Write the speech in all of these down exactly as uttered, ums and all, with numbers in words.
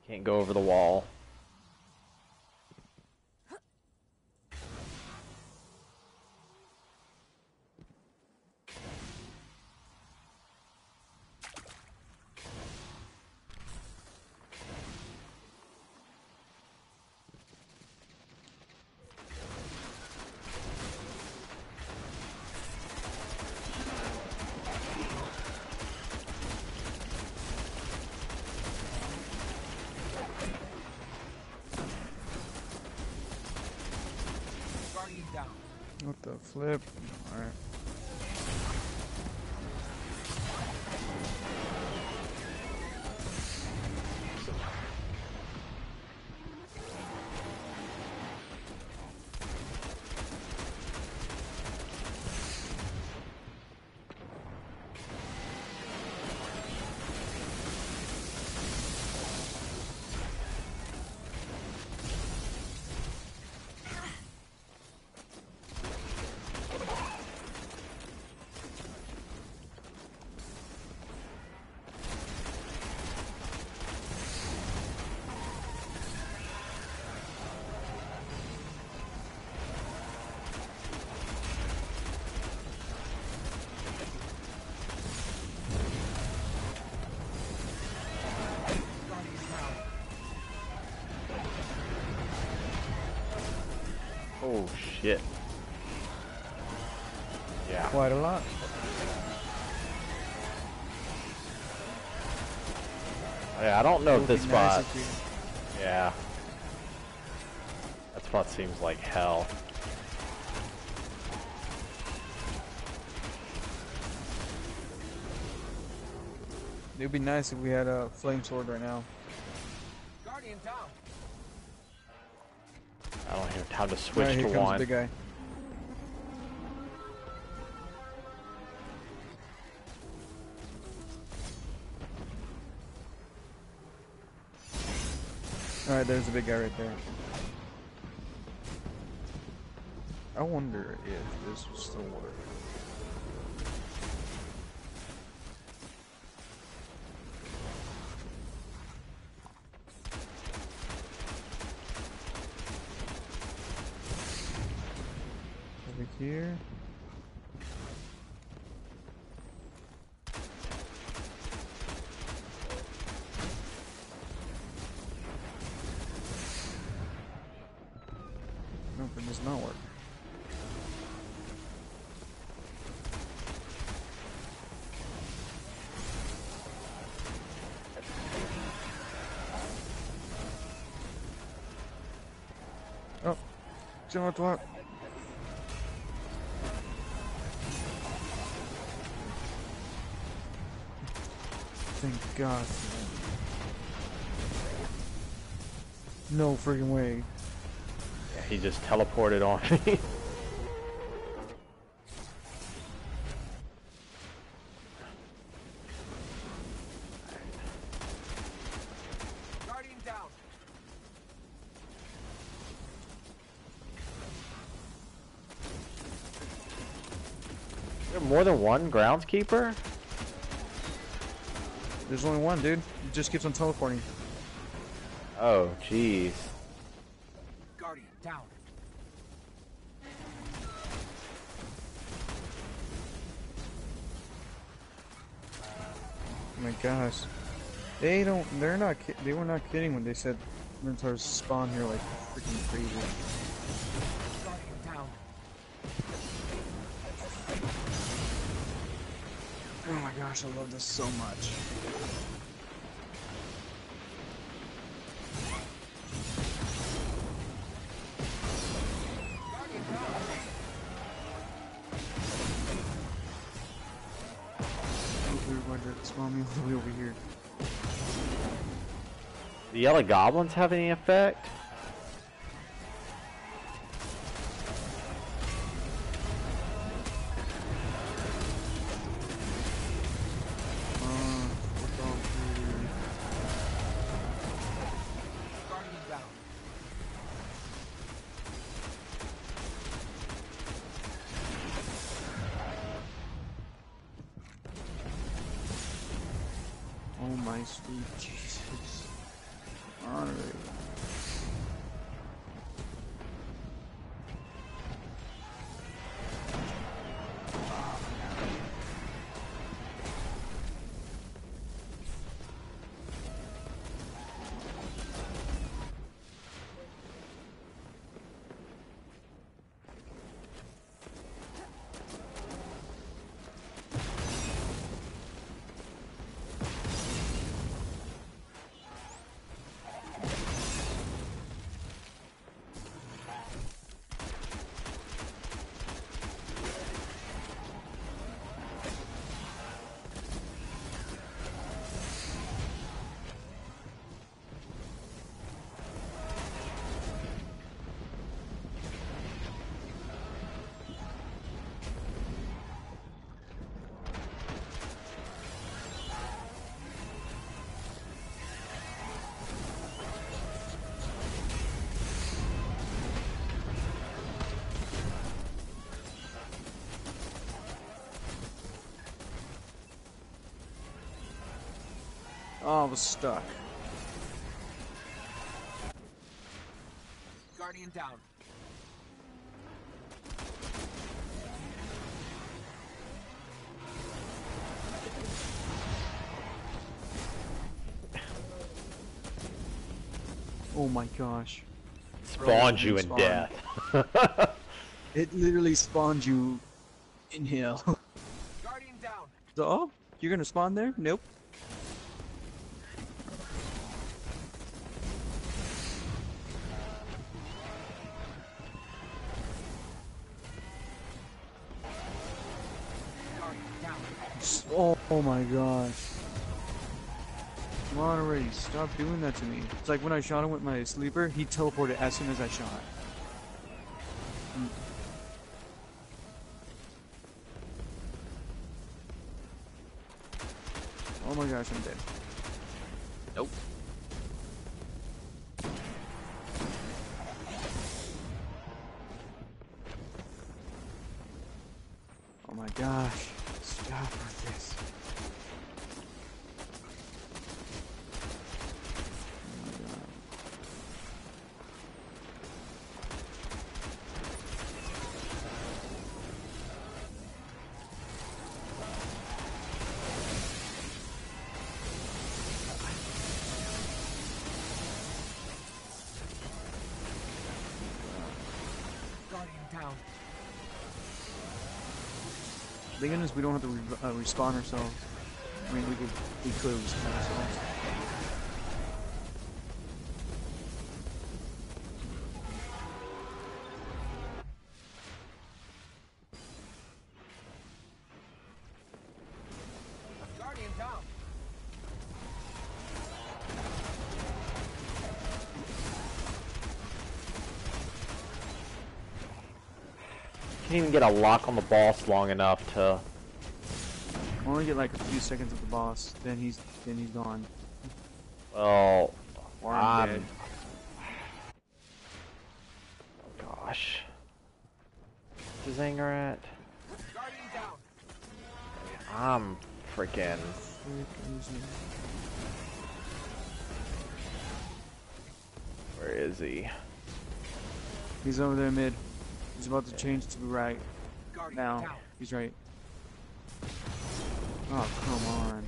Can't go over the wall. What the flip? Alright. Oh shit. Yeah. Quite a lot. Yeah, I don't know if this spot. Nice if Yeah. That spot seems like hell. It would be nice if we had a flame sword right now. Guardian down. I don't have time to switch Alright, here to comes one. the big guy. Alright, there's the big guy right there. I wonder if this will still work. Over here. Nope, it does not work. Oh, do you know what? What? Thank God. No freaking way. Yeah, he just teleported on me. Guardian down. Is there more than one groundskeeper? There's only one, dude. It just keeps on teleporting. Oh, jeez. Guardian down. Oh my gosh. They don't, they're not, ki- they were not kidding when they said Minotaurs spawn here like freaking crazy. Guardian down. Oh my gosh, I love this so much. Guardian down. They're going to spawn me all the way over here. The yellow goblins have any effect? Uh, what's all here? Guardian down. Oh my sweet Jesus. Oh, I was stuck. Guardian down. Oh my gosh. Spawned you in Respawn. death. It literally spawned you in hell. Guardian down. So, oh, you're gonna spawn there? Nope. Guardian down. S- Oh, oh my gosh. Come on already, stop doing that to me. It's like when I shot him with my sleeper, he teleported as soon as I shot. Mm. Oh my gosh, I'm dead. Nope. Oh my gosh. Stop with this. Oh my god. Guardian down. Thank goodness we don't have to re uh, respawn ourselves. I mean, we could, we could respawn ourselves. Guardian down. Can't even get a lock on the boss long enough to. Only get like a few seconds of the boss, then he's then he's gone. Well, Or I'm I'm. dead. Oh, gosh. Where's his anger at? Guardian down. I'm freaking. Where is he? He's over there mid. He's about to change to the right. Guardian Now. down. He's right. Oh, come on.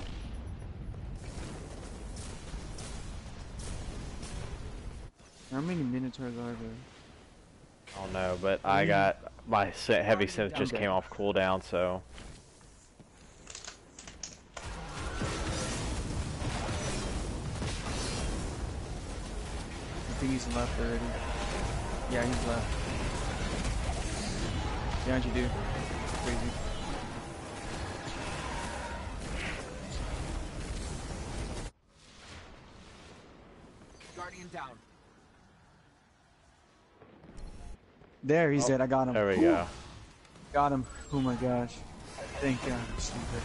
How many Minotaurs are there? I don't know, but I got my se- heavy sense just came off cooldown, so. I think he's left already. Yeah, he's left. Behind you, dude. Crazy. Guardian down. There, he's Oh, dead. I got him. There we Whew. go. Got him. Oh my gosh. Thank God. I'm stupid.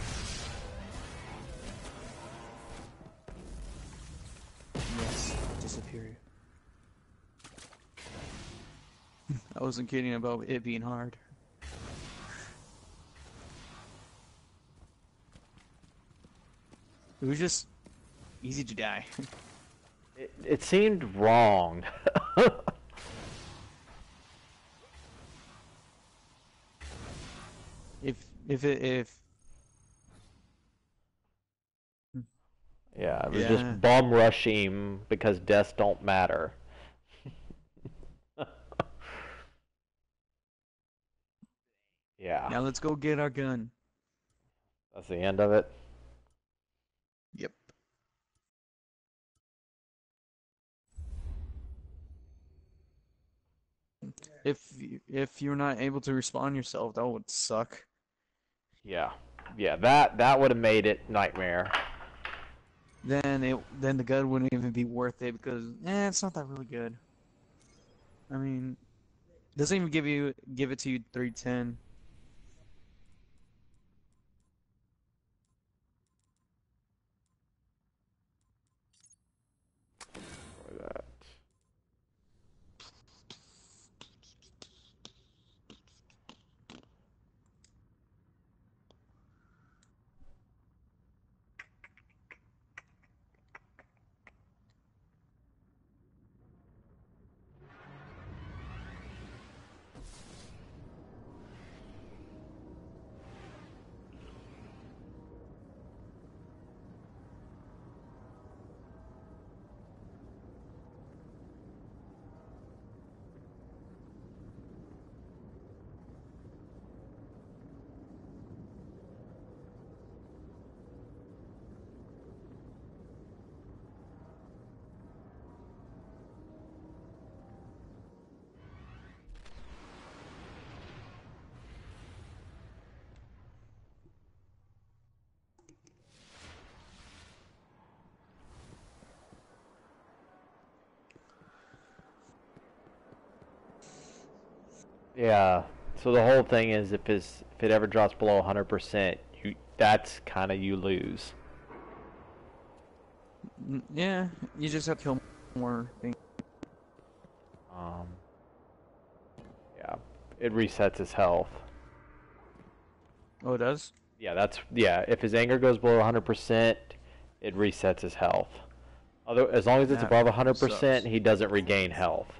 Yes. Disappear. I wasn't kidding about it being hard. It was just easy to die. It, it seemed wrong. if if it if Yeah, it was Yeah. just bum rushing because deaths don't matter. Yeah, now let's go get our gun. that's the end of it. Yep. If you- if you're not able to respawn yourself, that would suck. Yeah, yeah, that that would have made it nightmare. Then it then the gun wouldn't even be worth it because eh, it's not that really good. I mean, it doesn't even give you give it to you three ten. For that. Yeah. So the whole thing is, if it's if it ever drops below one hundred percent, you that's kind of you lose. N- Yeah, you just have to kill more things. Um. Yeah. It resets his health. Oh, it does? Yeah, that's yeah. If his anger goes below one hundred percent, it resets his health. Although, as long as it's That above one hundred sucks. percent, he doesn't regain health.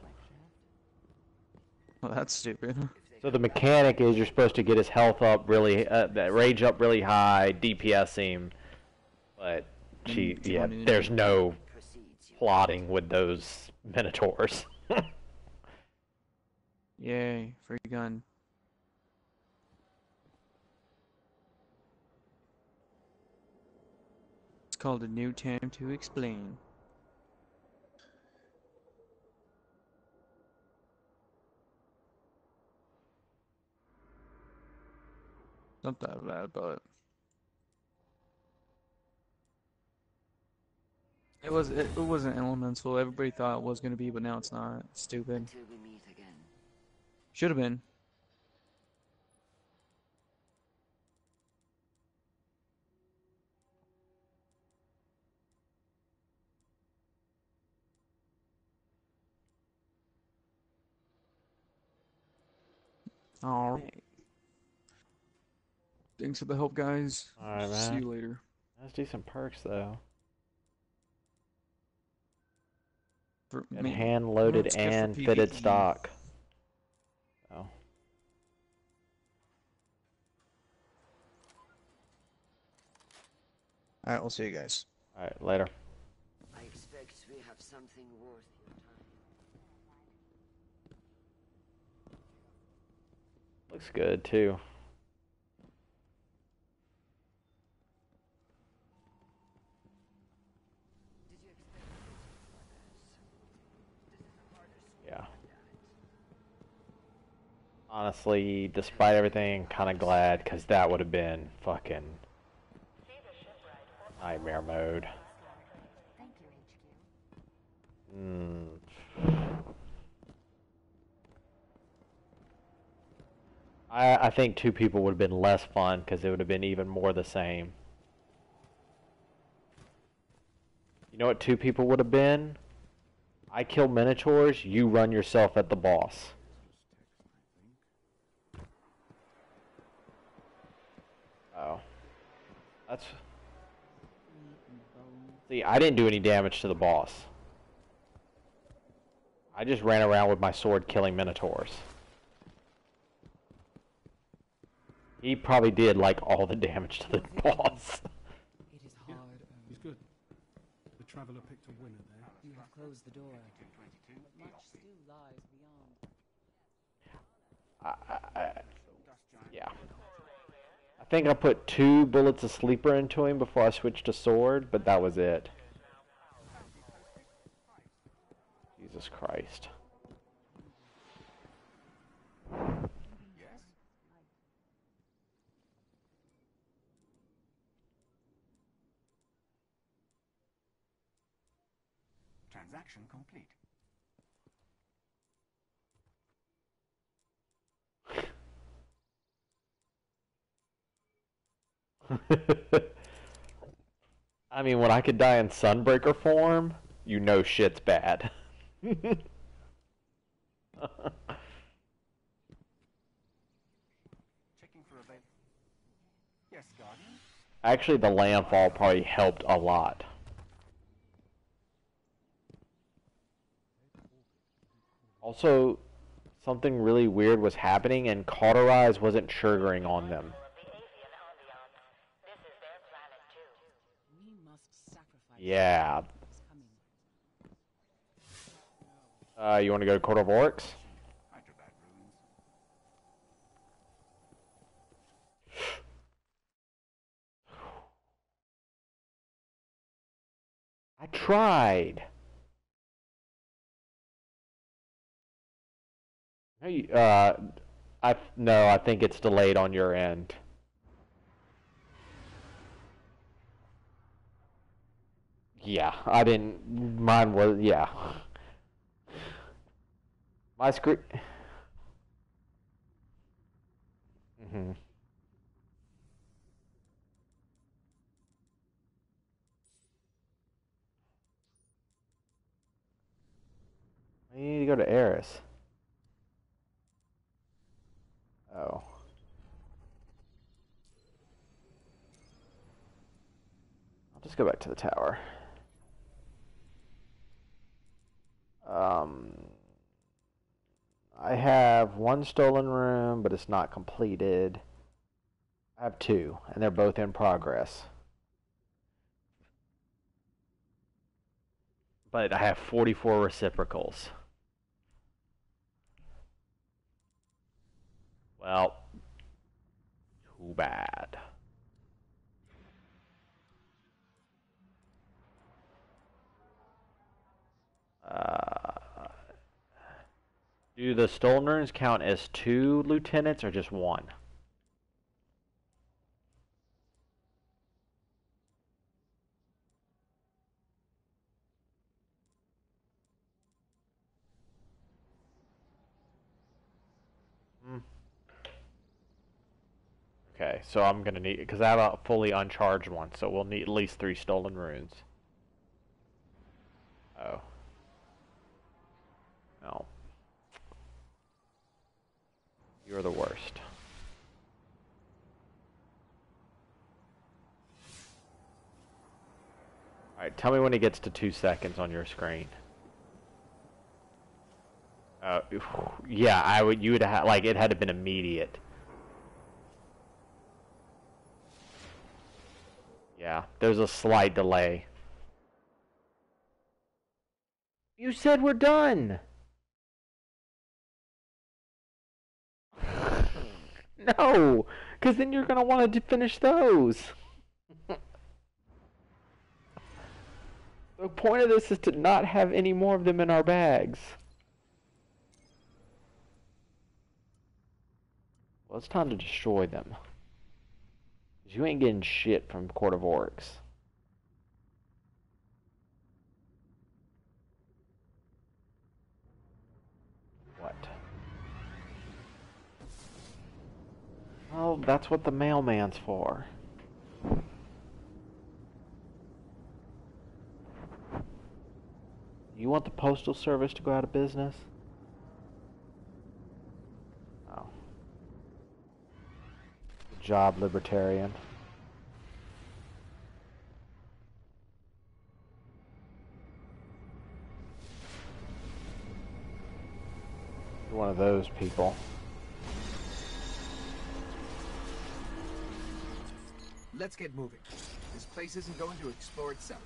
Oh, that's stupid. So the mechanic is you're supposed to get his health up really, uh, that rage up really high, D P S him, but she, Mm, yeah, twenty. there's no plotting with those minotaurs. Yay, free gun. It's called A New Time to Explain. Not that bad, but it was it, it wasn't elemental. Everybody thought it was gonna be, but now it's not. Stupid. Until we meet again. Should have been. All right. Thanks for the help, guys. Alright, See man. you later. That's decent perks, though. For, And man, hand-loaded it's good for and fitted PvE. stock. Oh. Alright, we'll see you guys. Alright, later. I expect we have something worth your time. Looks good, too. Did you expect this? Yeah. Honestly, despite everything, kind of glad, because that would have been fucking nightmare mode. Thank you, H Q. Mm. I, I think two people would have been less fun, because it would have been even more the same. You know what two people would have been? I kill minotaurs, you run yourself at the boss. Oh. That's... See, I didn't do any damage to the boss. I just ran around with my sword killing minotaurs. He probably did, like, all the damage to the boss. It is hard He's earned. good. The traveller picked a winner there. You have closed the door, but much still lies beyond. I, I, yeah. I think I put two bullets of sleeper into him before I switched to sword, but that was it. Jesus Christ. Yes? Transaction complete. I mean, when I could die in Sunbreaker form, you know shit's bad. Checking for avail. Yes, Guardian. Actually, the landfall probably helped a lot. Also, something really weird was happening and Cauterize wasn't triggering on them. We must sacrifice. Yeah. what's coming. Uh, you want to go to Court of Oryx? Hyderabad ruins. I tried. Hey, uh, I no, I think it's delayed on your end. Yeah, I didn't. Mine was yeah. My screen. Hmm. You need to go to Eris. Oh. I'll just go back to the tower. Um, I have one stolen room, but it's not completed. I have two, and they're both in progress. But I have forty-four reciprocals. Well, too bad. Uh, do the stolen runes count as two lieutenants or just one? Hmm. Okay, so I'm gonna need, because I have a fully uncharged one, so we'll need at least three stolen runes. Oh. No. You're the worst. Alright, tell me when it gets to two seconds on your screen. Uh, yeah, I would, you would have, like, it had to been immediate. Yeah, there's a slight delay. You said we're done! No! Because then you're going to want to finish those! The point of this is to not have any more of them in our bags. Well, it's time to destroy them. You ain't getting shit from Court of Oryx. What? Well, that's what the mailman's for. You want the postal service to go out of business? Oh. Good job, libertarian. You're one of those people. Let's get moving. This place isn't going to explore itself.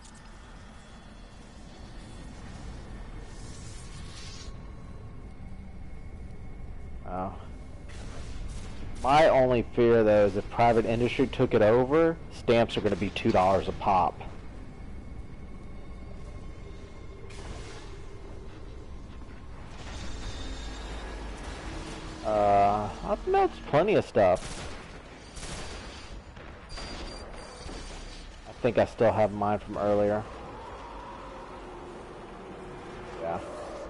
Oh. My only fear, though, is if private industry took it over, stamps are going to be two dollars a pop. Uh, I don't know, it's plenty of stuff. I think I still have mine from earlier. Yeah.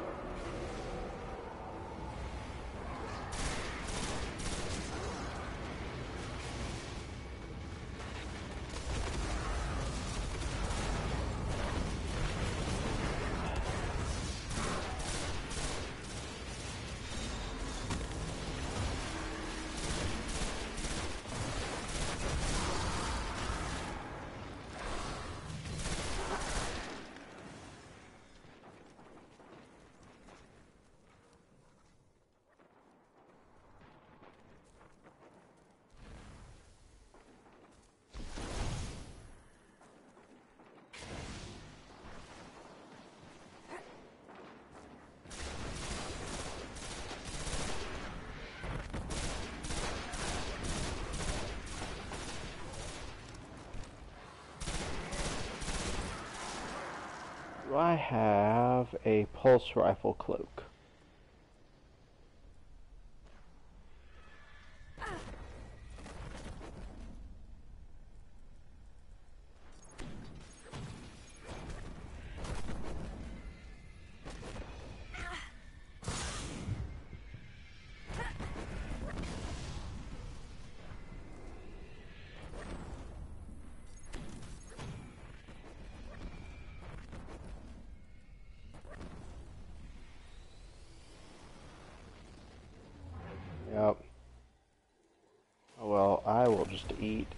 Do I have a pulse rifle cloak?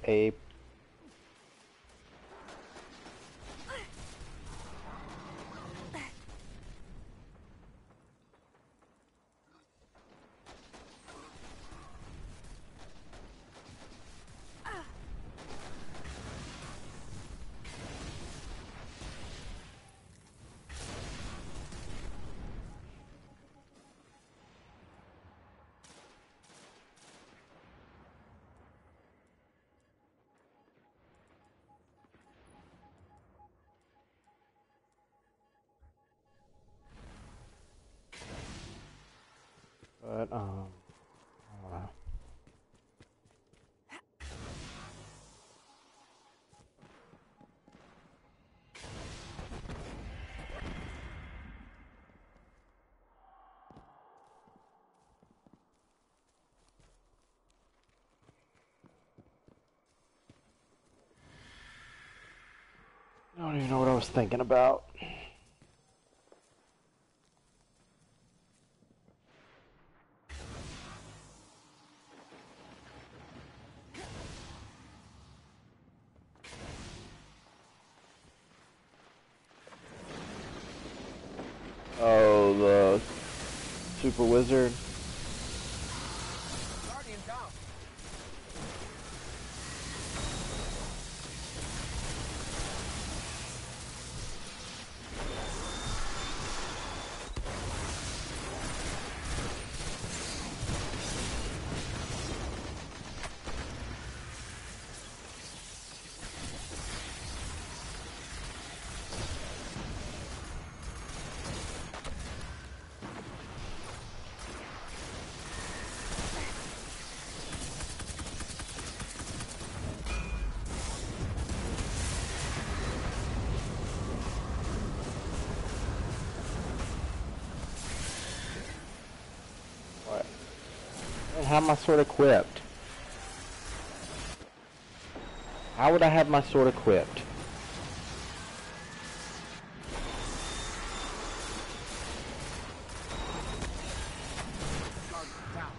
a but um I don't know. I don't even know what I was thinking about. Oh, the super wizard. Guardian down. What? And how am I sword equipped? How would I have my sword equipped? Guardian down.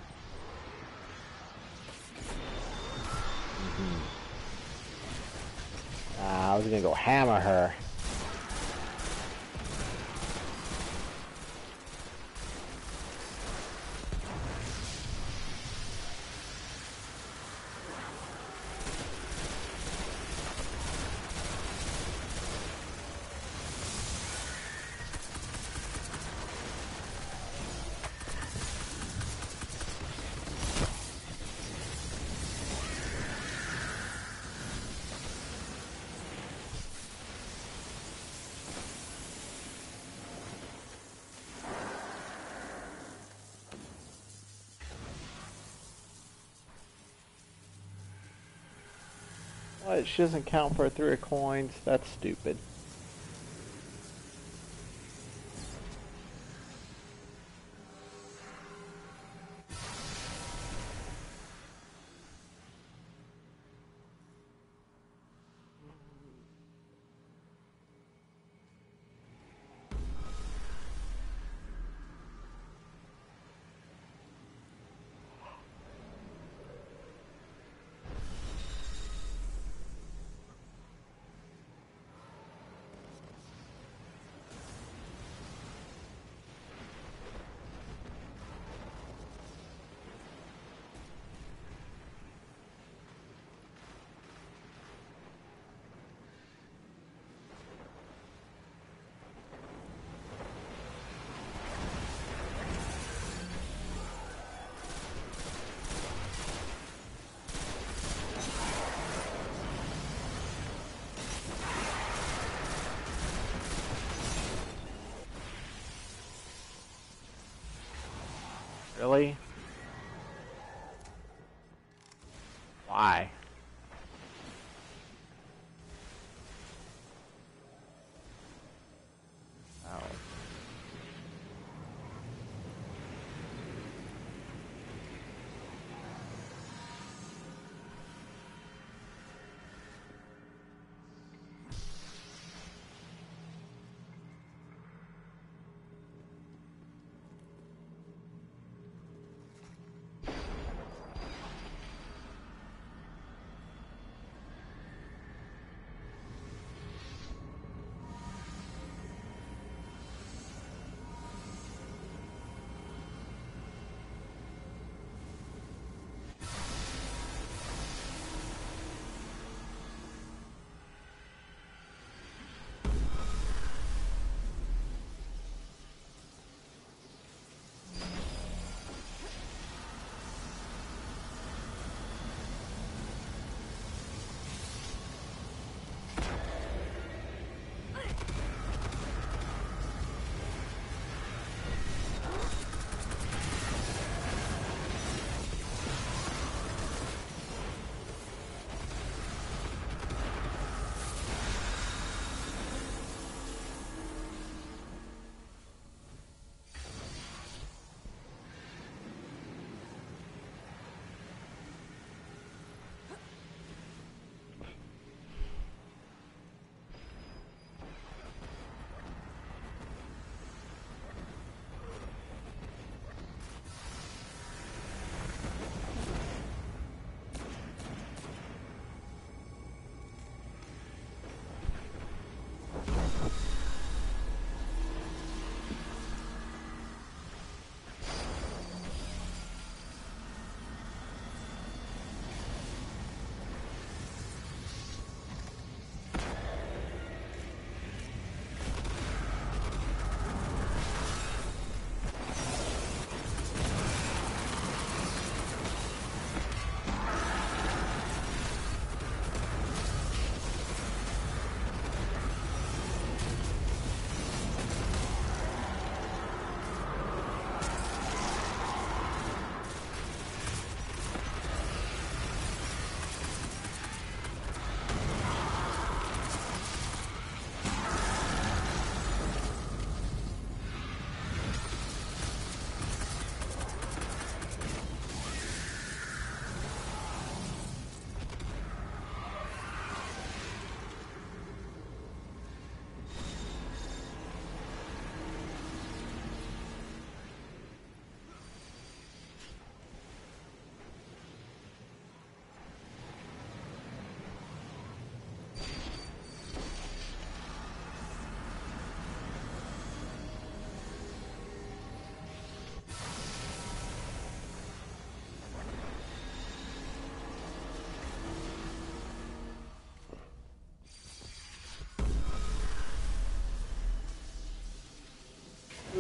Ah, I was gonna go hammer her. What? She doesn't count for three coins? That's stupid. Really? Why? Oh.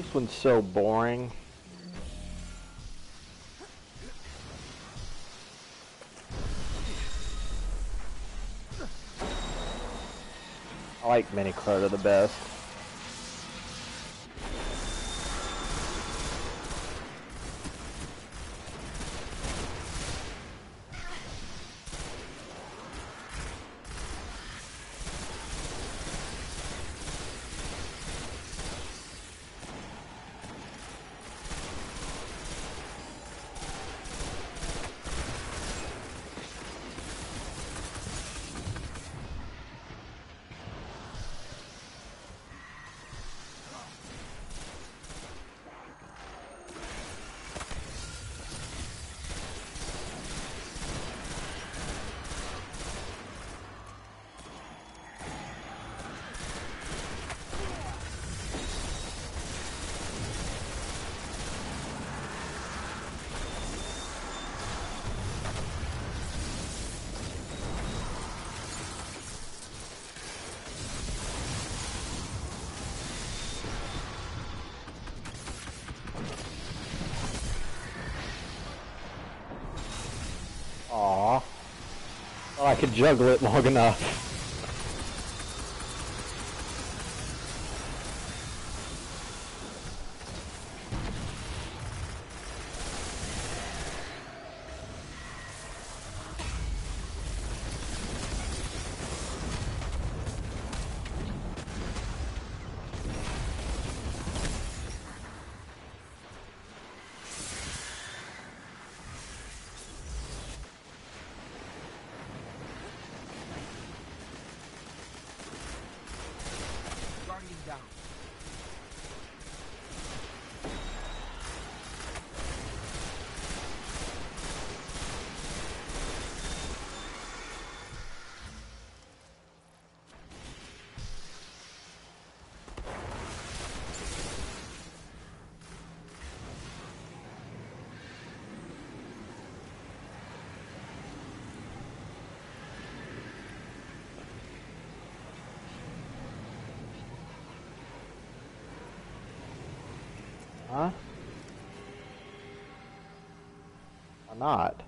This one's so boring. I like Mini Crota the best. Aw. Well, I could juggle it long enough. Guardian down. Huh? Why not?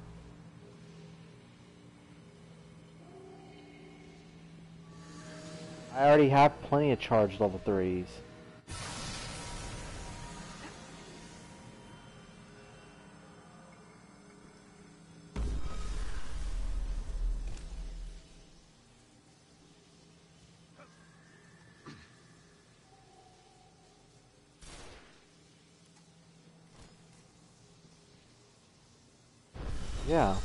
I already have plenty of charged level threes. Yeah.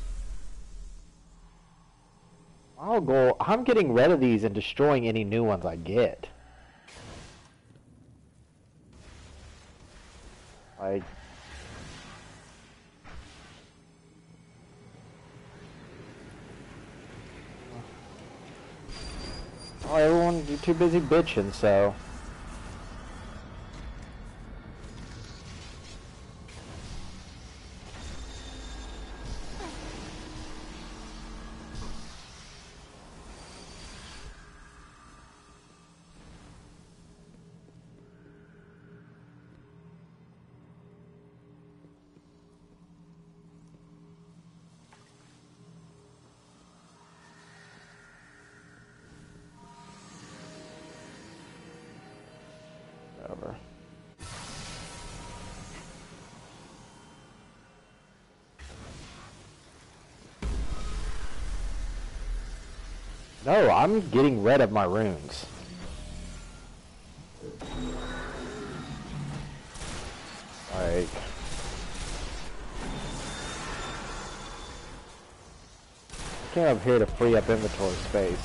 I'll go. I'm getting rid of these and destroying any new ones I get. Like. Oh, everyone, you're too busy bitching, so. Whatever. No, I'm getting rid of my runes. Like, I came up here to free up inventory space.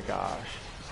gosh.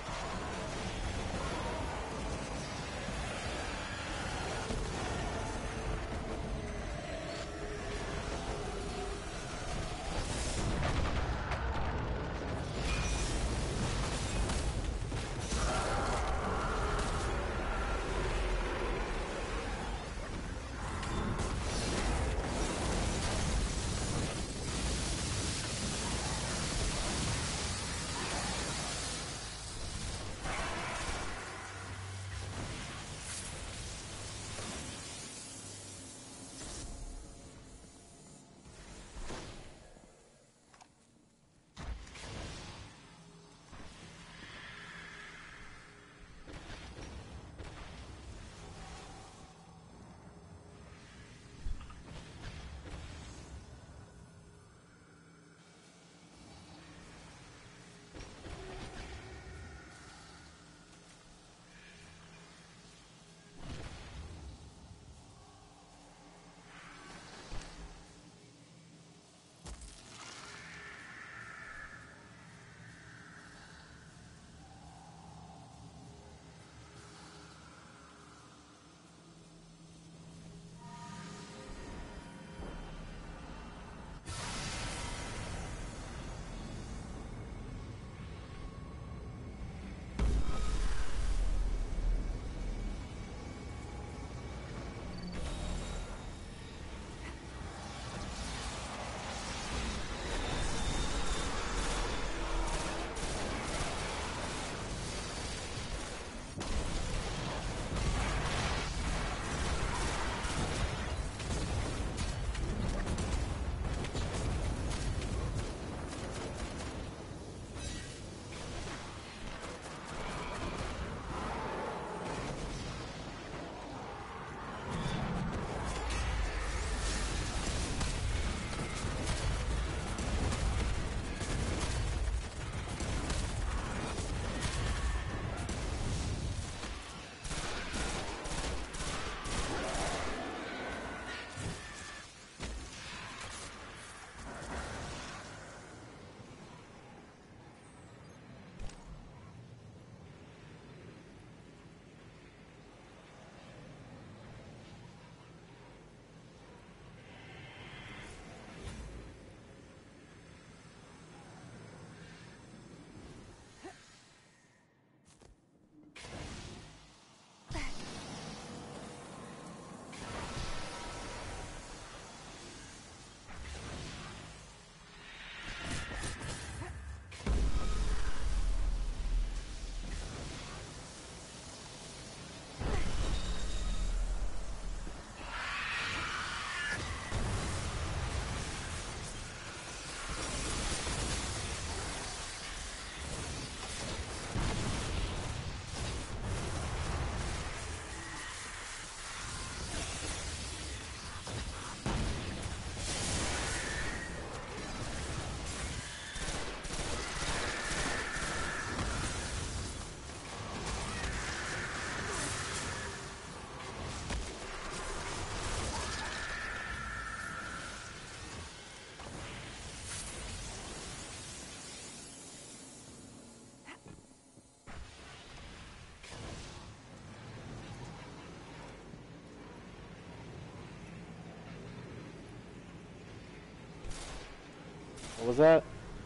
What was that?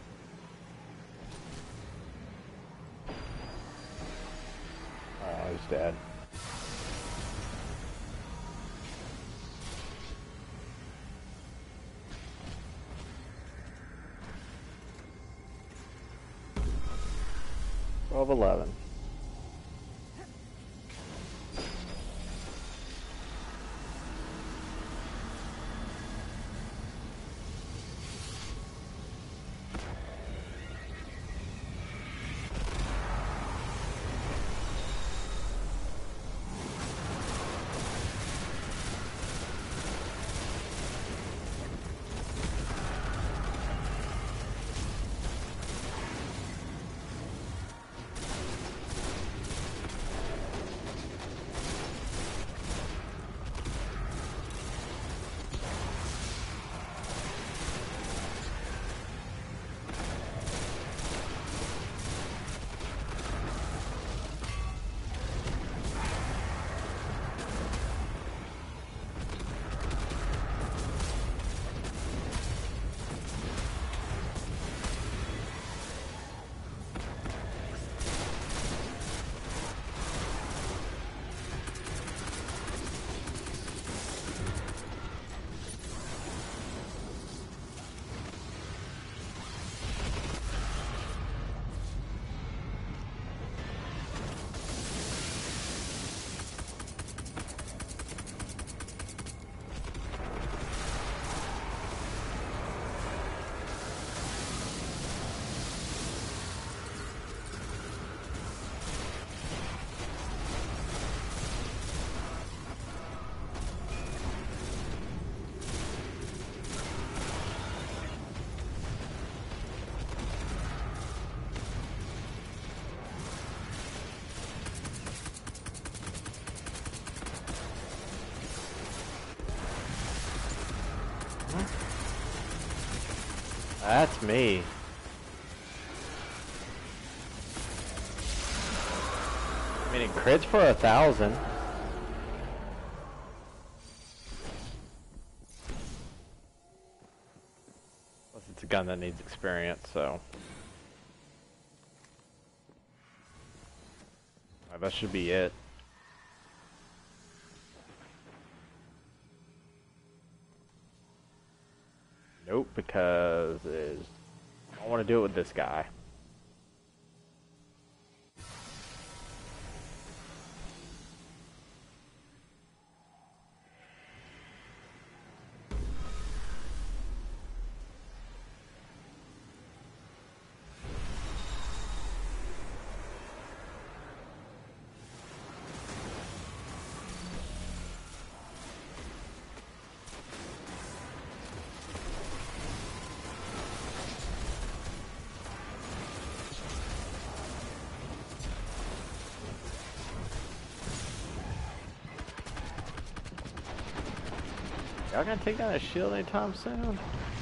Oh, he's dead. Twelve eleven. That's me. I mean, it crits for a thousand. Plus, it's a gun that needs experience, so. Alright, that should be it. Nope, because is I don't want to do it with this guy. Y'all gonna take down a shield anytime soon?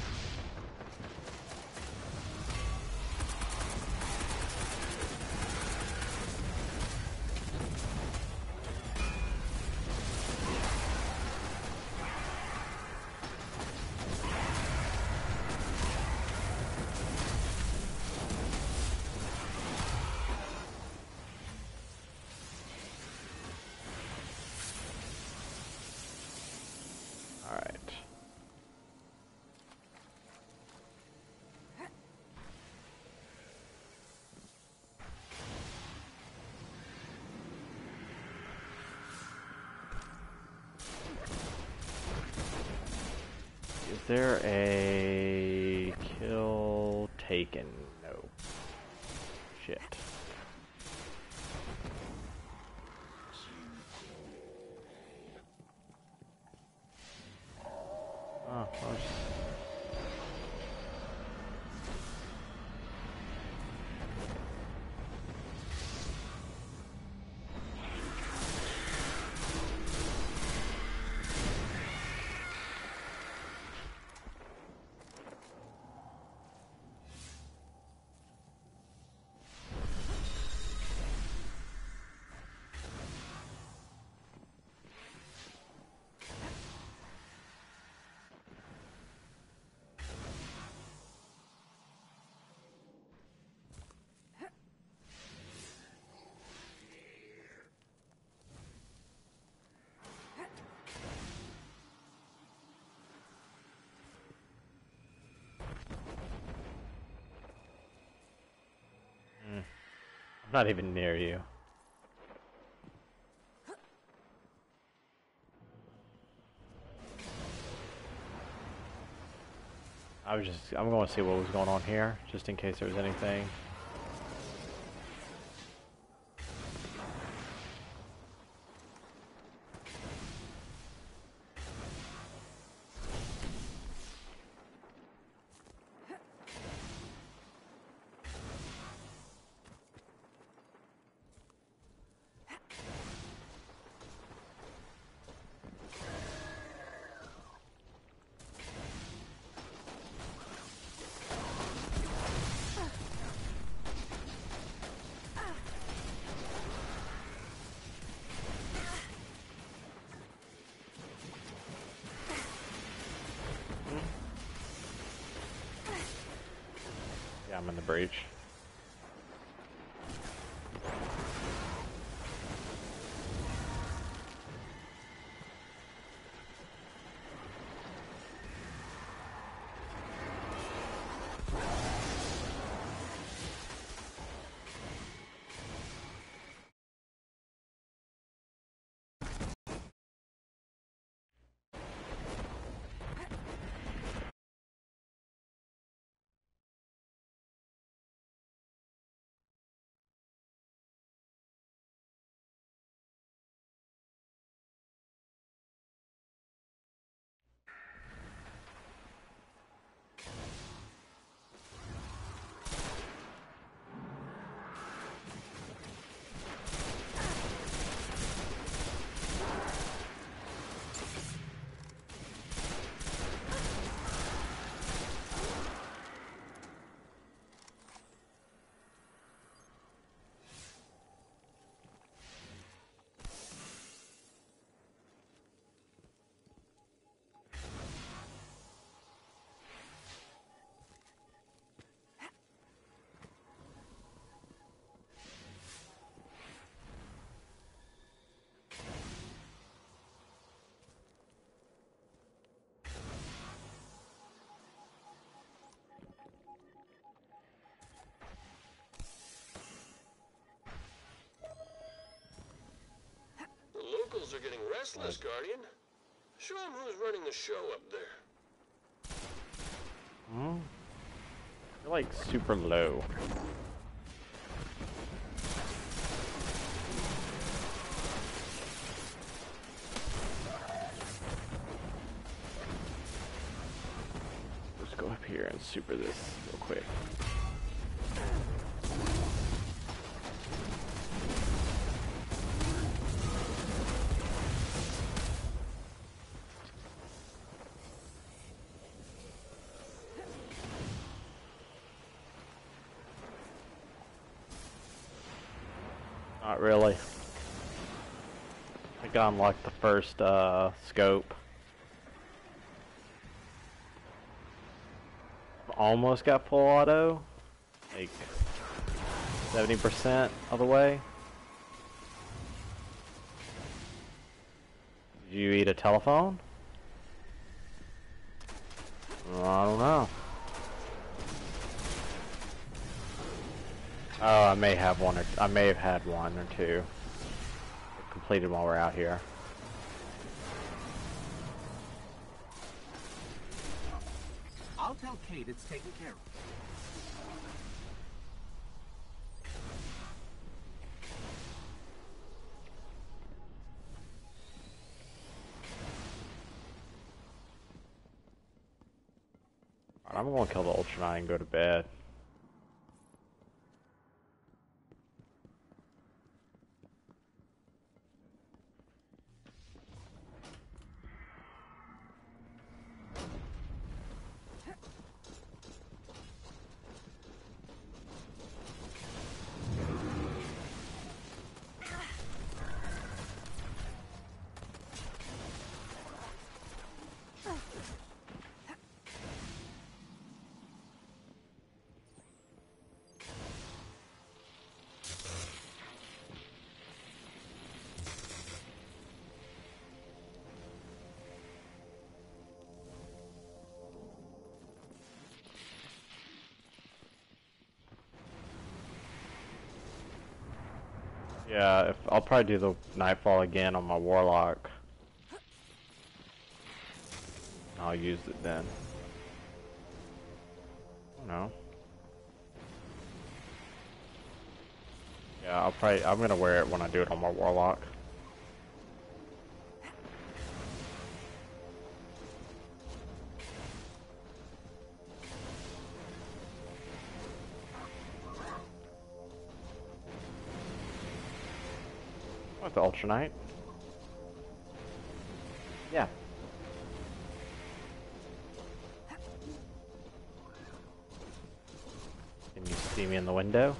Is there a kill taken? No. Shit. Oh, well, just... I'm not even near you. I was just, I'm going to see what was going on here, just in case there was anything. Yeah, I'm in the breach. restless, Guardian. Show him who's running the show up there. Hmm? You're like super low. Let's go up here and super this real quick. Not really. I think I unlocked the first uh, scope. Almost got full auto. Like seventy percent of the way. Did you eat a telephone? I don't know. Oh, I may have one or I may have had one or two completed while we're out here. I'll tell Kate it's taken care of. I'm gonna kill the Ultra Knight and go to bed. Yeah, if I'll probably do the Nightfall again on my Warlock. I'll use it then. No. Yeah, I'll probably I'm gonna wear it when I do it on my Warlock. With the Ultra Knight? Yeah. Can you see me in the window?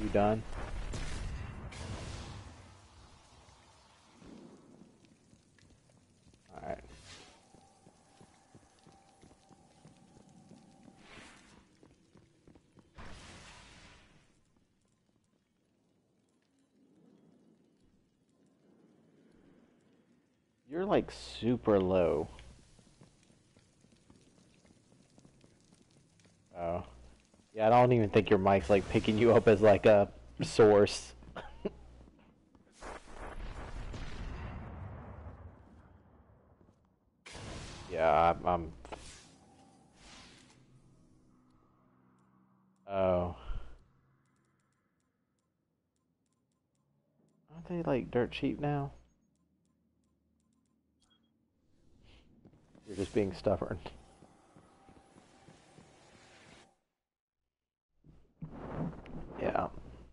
You done? Alright. You're like super low. Oh. Yeah, I don't even think your mic's like picking you up as like a source. Yeah, I'm, I'm... Oh. Aren't they like dirt cheap now? You're just being stubborn. Yeah.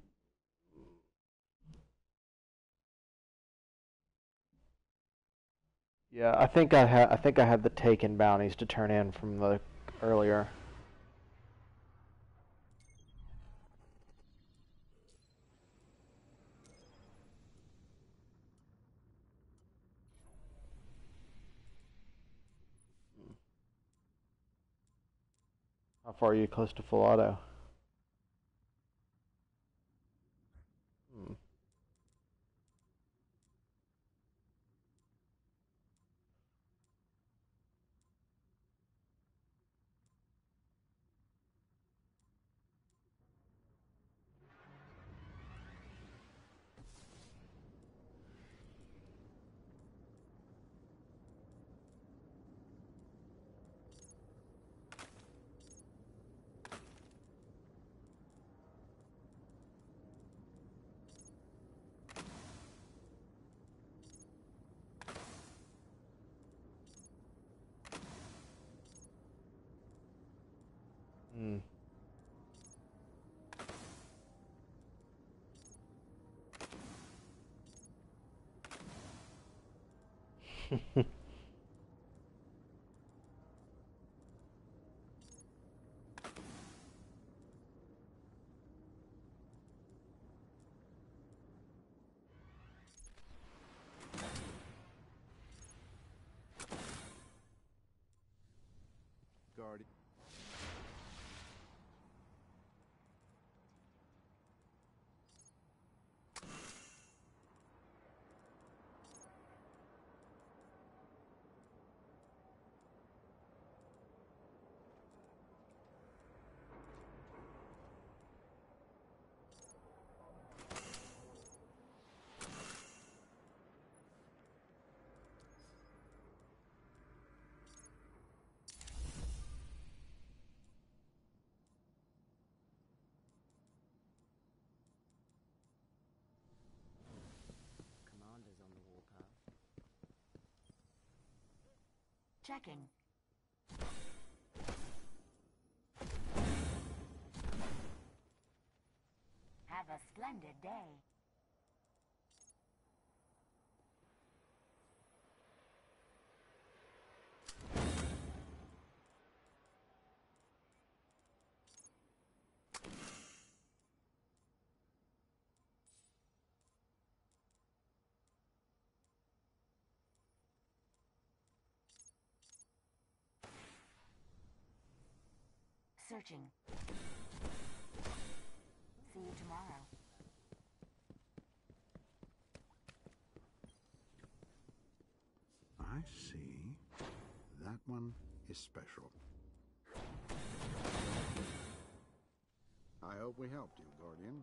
Yeah, I think I ha I think I have the taken bounties to turn in from the earlier. How far are you close to full auto? Hmm. Hmm. Guardian. Commanders on the warpath. Checking. Have a splendid day. Searching. See you tomorrow. I see. That one is special. I hope we helped you, Guardian.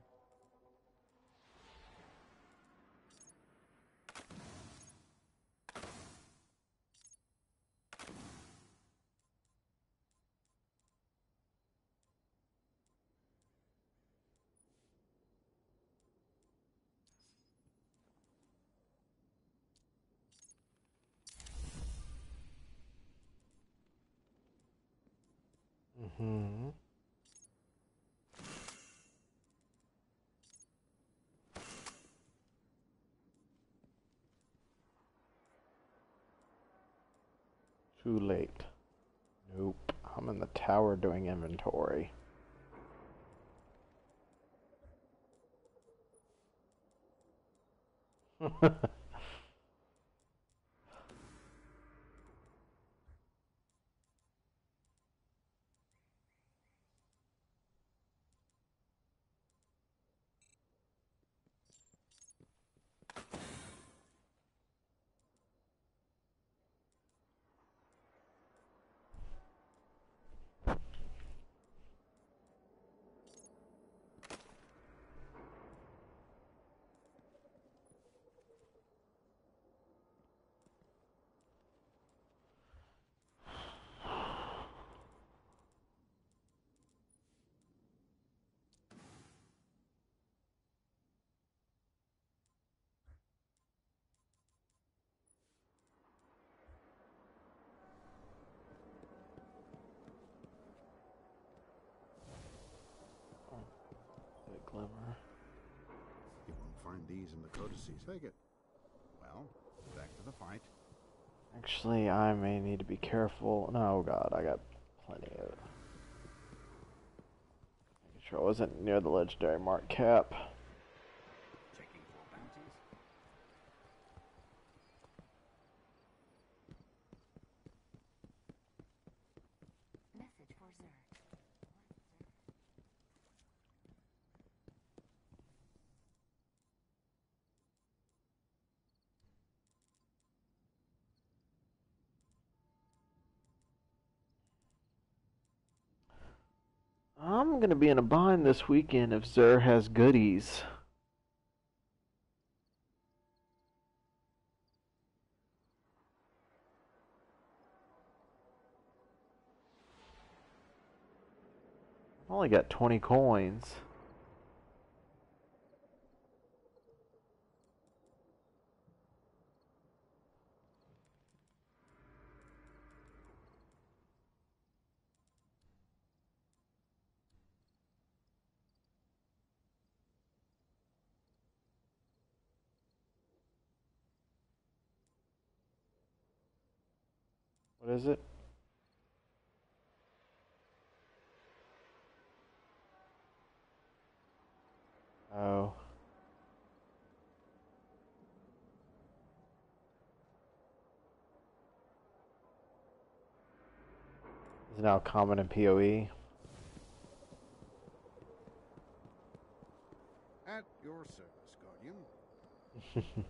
Mm-hmm. Too late. Nope. I'm in the tower doing inventory. Bit glimmer. You won't find these in the codices. Take it. Well, back to the fight. Actually, I may need to be careful. No, God, I got plenty of it. Making sure I wasn't near the legendary mark cap. Checking for bounties. Message for Zer. I'm gonna be in a bind this weekend if Zer has goodies. I've only got twenty coins. What is it? Oh. Is now common in P O E. At your service, Guardian.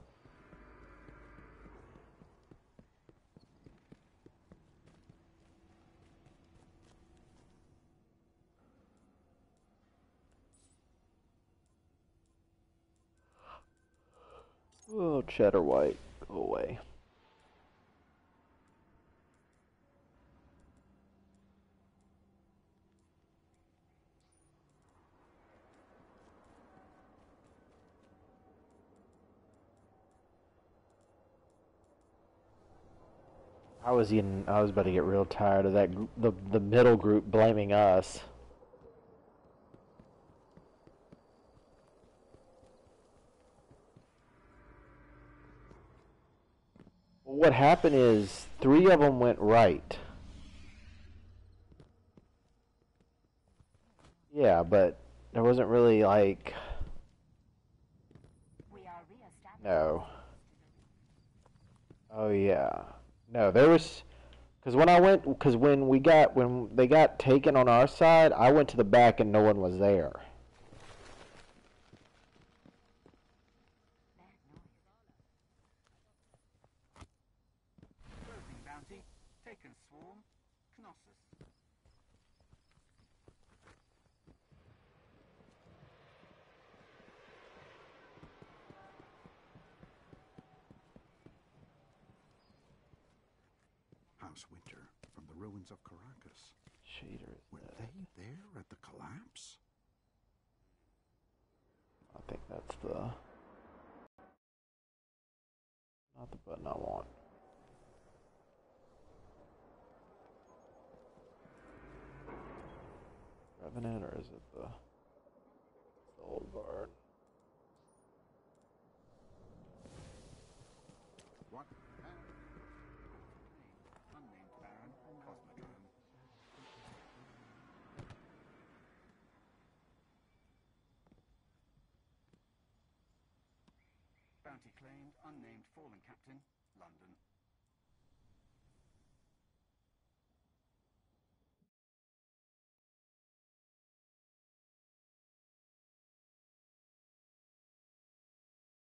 Oh, cheddar white, go away. I was getting, I was about to get real tired of that, gr- the the middle group blaming us. What happened is three of them went right. Yeah, but there wasn't really like, We are re-establishing. no. Oh yeah, no, there was, because when I went, because when we got, when they got taken on our side, I went to the back and no one was there. Closing bounty. Taken swarm. Knossos. House Winter from the ruins of Caracas. Shader is Were dead. they there at the collapse? I think that's the, not the button I want. Revenant, or is it the, the old guard? What? Unnamed Baron. Cosmodrome. Bounty claimed, unnamed fallen captain, London.